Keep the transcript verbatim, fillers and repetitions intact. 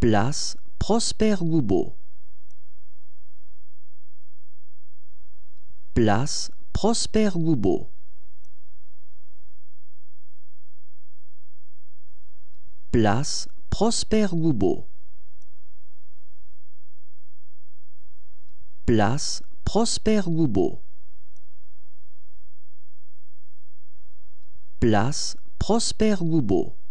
Place Prosper Goubeau. Place Prosper Goubeau. Place Prosper Goubeau. Place Prosper Goubeau. Place Prosper Goubeau.